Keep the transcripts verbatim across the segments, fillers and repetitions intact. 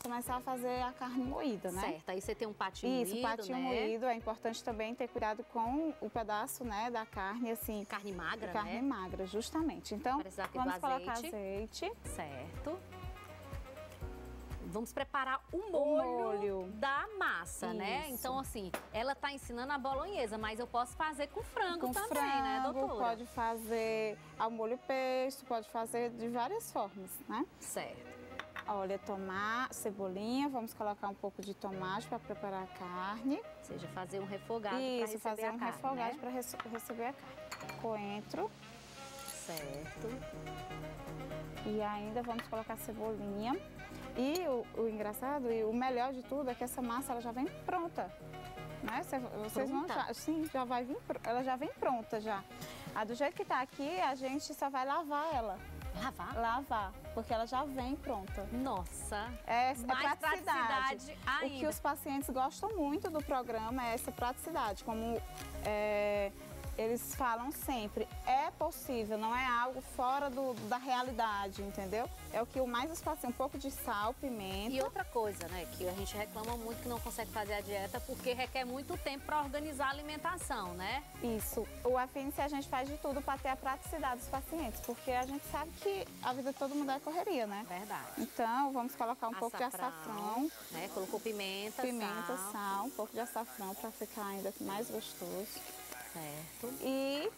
começar a fazer a carne moída, né? Certo, aí você tem um patinho Isso, moído, patinho né? moído. É importante também ter cuidado com o pedaço, né, da carne, assim. Carne magra, carne né? Carne magra, justamente. Então, vamos colocar azeite. Certo. Vamos preparar o molho, o molho. da massa, Isso. né? Então, assim, ela tá ensinando a bolonhesa, mas eu posso fazer com frango com também, frango, né, doutora? Pode fazer ao molho pesto, pode fazer de várias formas, né? Certo. Olha, tomate, cebolinha, vamos colocar um pouco de tomate para preparar a carne. Ou seja, fazer um refogado para receber Isso, fazer a um carne, refogado né? para rece receber a carne. Coentro. Certo. E ainda vamos colocar cebolinha. E o, o engraçado e o melhor de tudo é que essa massa ela já vem pronta, né? Cê, vocês pronta? vão já, sim, já vai vir, ela já vem pronta já. Ah, do jeito que tá aqui, a gente só vai lavar ela. Lavar? Lavar, porque ela já vem pronta. Nossa, é, mais é praticidade. praticidade ainda. O que os pacientes gostam muito do programa é essa praticidade, como é, eles falam sempre, é possível, não é algo fora do, da realidade, entendeu? É o que o mais os pacientes, um pouco de sal, pimenta. E outra coisa, né, que a gente reclama muito que não consegue fazer a dieta porque requer muito tempo para organizar a alimentação, né? Isso. O Afine-se a gente faz de tudo para ter a praticidade dos pacientes, porque a gente sabe que a vida de todo mundo é correria, né? Verdade. Então, vamos colocar um açafrão, pouco de açafrão. Né? Colocou pimenta, pimenta, sal. sal, um pouco de açafrão para ficar ainda mais gostoso. Certo. E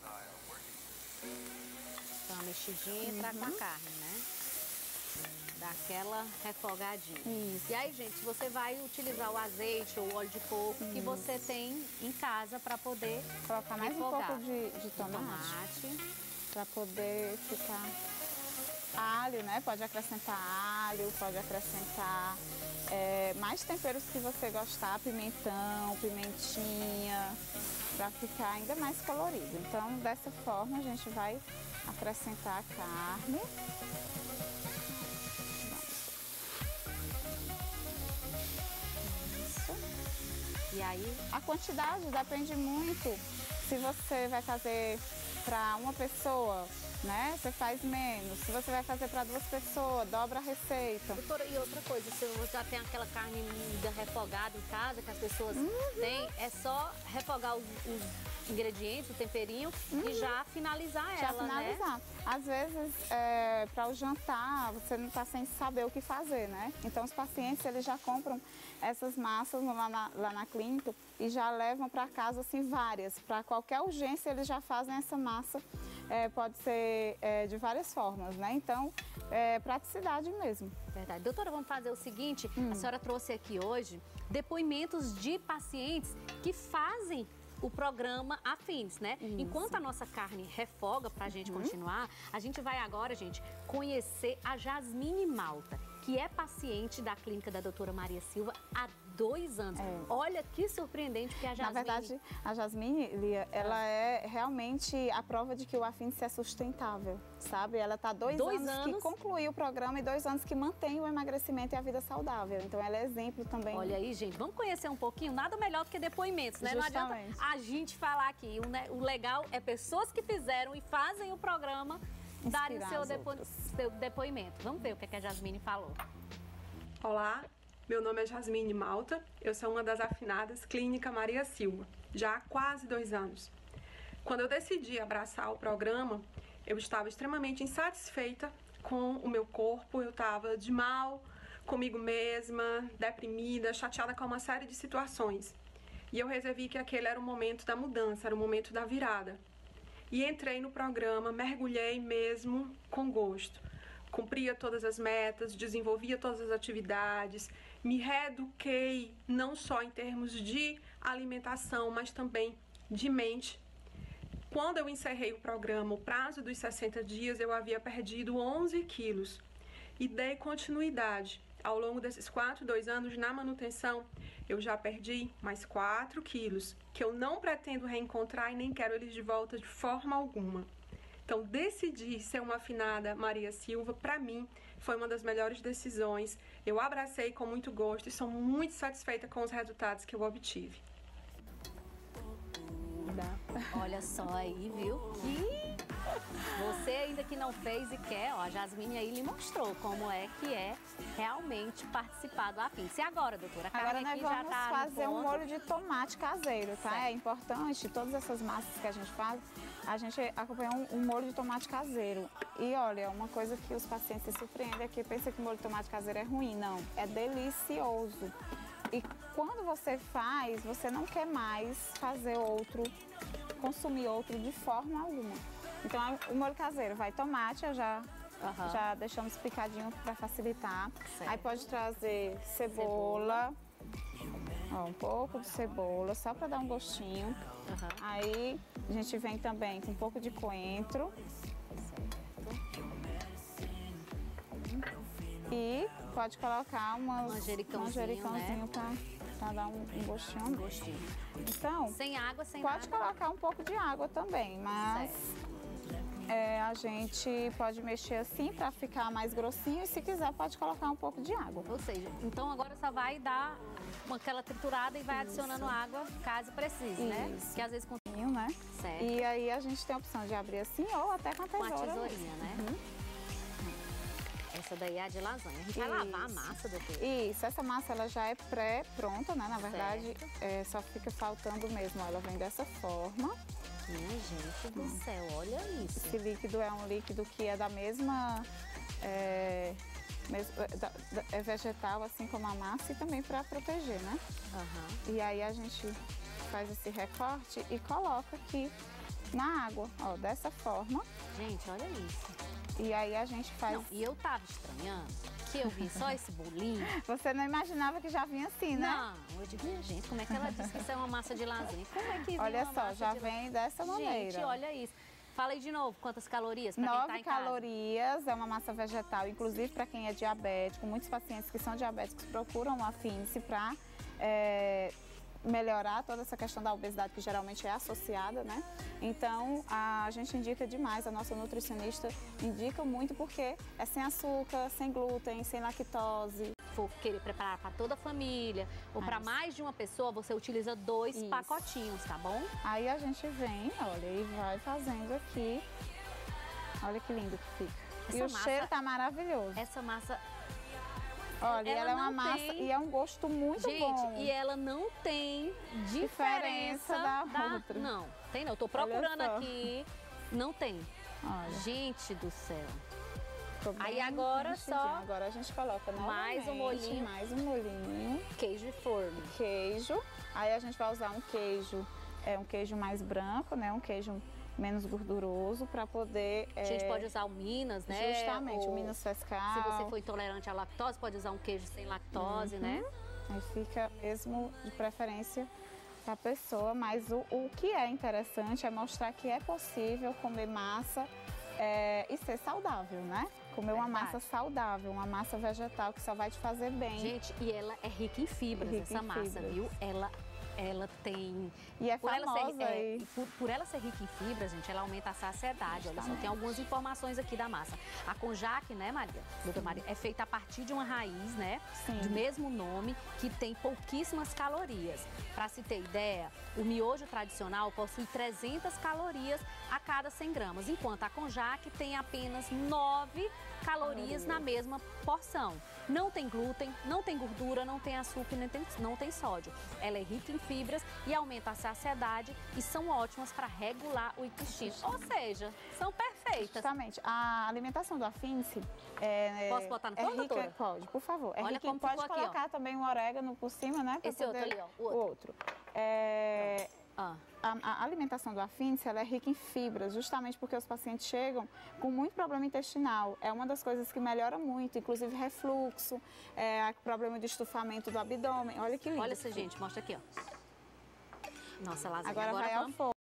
dá uma mexidinha uhum. com a carne, né? Dá aquela refogadinha. Isso. E aí, gente, você vai utilizar o azeite ou o óleo de coco Isso. que você tem em casa para poder colocar mais refogar. um pouco de, de tomate, tomate. para poder ficar alho, né? Pode acrescentar alho, pode acrescentar é, mais temperos que você gostar, pimentão, pimentinha, para ficar ainda mais colorido. Então, dessa forma, a gente vai acrescentar a carne. Isso. E aí? A quantidade depende muito. Se você vai fazer para uma pessoa, né? Você faz menos. Se você vai fazer para duas pessoas, dobra a receita. Doutora, e outra coisa, se você já tem aquela carne moída refogada em casa, que as pessoas uhum. têm, é só refogar os, os ingredientes, o temperinho uhum. e já finalizar já ela, finalizar. né? Às vezes, é, para o jantar, você não está sem saber o que fazer, né? Então, os pacientes, eles já compram essas massas lá na, lá na clínica e já levam para casa, assim, várias. Para qualquer urgência, eles já fazem essa massa. É, pode ser é, de várias formas, né? Então, é praticidade mesmo. Verdade. Doutora, vamos fazer o seguinte, hum. a senhora trouxe aqui hoje depoimentos de pacientes que fazem o programa Afines, né? Isso. Enquanto a nossa carne refoga para a gente uhum. continuar, a gente vai agora, gente, conhecer a Jasmine Malta, que é paciente da clínica da doutora Maria Silva há dois anos. É. Olha que surpreendente que a Jasmine... Na verdade, a Jasmine, Lia, ela é realmente a prova de que o Afines é sustentável, sabe? Ela está dois, dois anos, anos que concluiu o programa e dois anos que mantém o emagrecimento e a vida saudável. Então, ela é exemplo também. Olha aí, gente, vamos conhecer um pouquinho, nada melhor do que depoimentos, né? Justamente. Não adianta a gente falar aqui. O legal é pessoas que fizeram e fazem o programa darem o seu, depo... seu depoimento. Vamos ver o que, é que a Jasmine falou. Olá, meu nome é Jasmine Malta, eu sou uma das afinadas Clínica Maria Silva, já há quase dois anos. Quando eu decidi abraçar o programa, eu estava extremamente insatisfeita com o meu corpo, eu estava de mal comigo mesma, deprimida, chateada com uma série de situações. E eu resolvi que aquele era o momento da mudança, era o momento da virada. E entrei no programa, mergulhei mesmo com gosto. Cumpria todas as metas, desenvolvia todas as atividades, me reeduquei não só em termos de alimentação, mas também de mente. Quando eu encerrei o programa, o prazo dos sessenta dias, eu havia perdido onze quilos e dei continuidade. Ao longo desses quatro, dois anos na manutenção, eu já perdi mais quatro quilos, que eu não pretendo reencontrar e nem quero eles de volta de forma alguma. Então, decidir ser uma afinada Maria Silva, para mim, foi uma das melhores decisões. Eu abracei com muito gosto e sou muito satisfeita com os resultados que eu obtive. Olha só aí, viu? Que Você ainda que não fez e quer, ó, a Jasmine aí lhe mostrou como é que é realmente participar do Afins. E agora, doutora? A Agora carne nós aqui já vamos tá fazer no um ponto. molho de tomate caseiro, tá? Certo. É importante, todas essas massas que a gente faz, a gente acompanha um, um molho de tomate caseiro. E olha, uma coisa que os pacientes se surpreendem é que pensam que o molho de tomate caseiro é ruim. Não, é delicioso. E quando você faz, você não quer mais fazer outro, consumir outro de forma alguma. Então, o molho caseiro vai tomate, eu já, Aham. já deixamos picadinho para facilitar. Certo. Aí pode trazer cebola, ó, um pouco de cebola, só para dar um gostinho. Aham. Aí a gente vem também com um pouco de coentro. E pode colocar umas, Manjericãozinho, manjericãozinho né? pra, pra dar um, um gostinho. Um gostinho. Então, Sem água, sem pode nada. colocar um pouco de água também, mas é, a gente pode mexer assim para ficar mais grossinho e se quiser pode colocar um pouco de água. Ou seja, então agora só vai dar uma, aquela triturada e vai adicionando água caso precise, né? Isso. Que às vezes com Né? certo. E aí a gente tem a opção de abrir assim ou até com a Com a tesoura. tesourinha, né? Uhum. Essa daí é a de lasanha. A gente vai lavar a Isso. massa, doutora. Isso, essa massa ela já é pré-pronta, né? Na verdade, é, só fica faltando mesmo. Ela vem dessa forma. Minha gente do céu, olha isso. Esse líquido é um líquido que é da mesma... É, mes- da- da- é vegetal, assim como a massa, e também para proteger, né? Aham. E aí a gente faz esse recorte e coloca aqui na água, ó, dessa forma. Gente, olha isso. E aí a gente faz... Não, e eu tava estranhando que eu vi só esse bolinho. Você não imaginava que já vinha assim, né? Não, eu digo, minha gente, como é que ela disse que isso é uma massa de lasanha? Como é que vem Olha uma só, massa já de vem dessa maneira. Gente, olha isso. Fala aí de novo, quantas calorias para quem tá Nove em casa? calorias, é uma massa vegetal, inclusive para quem é diabético. Muitos pacientes que são diabéticos procuram o Afinice para é, melhorar toda essa questão da obesidade que geralmente é associada, né? Então, a gente indica demais, a nossa nutricionista indica muito porque é sem açúcar, sem glúten, sem lactose. For querer preparar para toda a família ou para Isso. mais de uma pessoa, você utiliza dois Isso. pacotinhos, tá bom? Aí a gente vem, olha, e vai fazendo aqui. Olha que lindo que fica. Essa e o massa- cheiro tá maravilhoso. Essa massa, Olha, ela ela é uma não massa tem- e é um gosto muito gente, bom. e ela não tem diferença, Diferença da outra. Não, tem não. Eu tô Olha procurando só. aqui, não tem. Olha, Gente do céu. ficou Aí bem agora mexidinho. só Agora a gente coloca mais um novamente, molhinho. mais um molhinho, Queijo e forno. queijo. Aí a gente vai usar um queijo, é um queijo mais branco, né? Um queijo menos gorduroso para poder. A gente é, pode usar o Minas, né? justamente Ou, o Minas Fescal. se você for intolerante à lactose, pode usar um queijo sem lactose, Uhum. né? Aí fica mesmo de preferência para a pessoa, mas o, o que é interessante é mostrar que é possível comer massa é, e ser saudável, né? Comer uma Verdade. massa saudável, uma massa vegetal que só vai te fazer bem. Gente, e ela é rica em fibras, Rica essa em massa, fibras. viu? Ela, ela tem... E é Por ela, famosa ser, é, aí. por, por ela ser rica em fibras, gente, ela aumenta a saciedade. Olha só, Justamente. tem algumas informações aqui da massa. A conjaque, né, Maria? Doutora Maria, é feita a partir de uma raiz, né? Sim. De mesmo nome, que tem pouquíssimas calorias. Para se ter ideia, o miojo tradicional possui trezentas calorias a cada cem gramas, enquanto a conjaque tem apenas nove calorias na mesma porção. Não tem glúten, não tem gordura, não tem açúcar, nem tem, não tem sódio. Ela é rica em fibras e aumenta a saciedade e são ótimas para regular o intestino. Ou seja, são perfeitas. Justamente. A alimentação do Afinice é, Posso botar no é forno, rica, doutora? pode, por favor. É Olha rica em- como pode ficou aqui, ó. colocar também um orégano por cima, né? pra Esse outro poder- ali, ó, o outro. outro. É, Ah, A, a alimentação do Afinice, ela é rica em fibras, justamente porque os pacientes chegam com muito problema intestinal. É uma das coisas que melhora muito, inclusive refluxo, é, problema de estufamento do abdômen. Olha que lindo. olha essa, gente, mostra aqui, ó. Nossa lasanha. Agora, vai ao vamos... forno.